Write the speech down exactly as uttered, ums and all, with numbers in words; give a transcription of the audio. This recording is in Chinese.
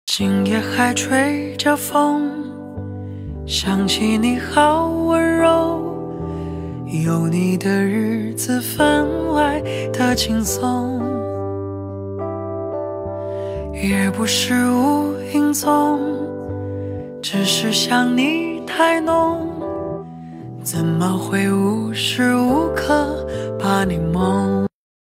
今夜还吹着风，想起你好温柔，有你的日子分外的轻松，也不是无影踪，只是想你太浓，怎么会无时无刻把你梦。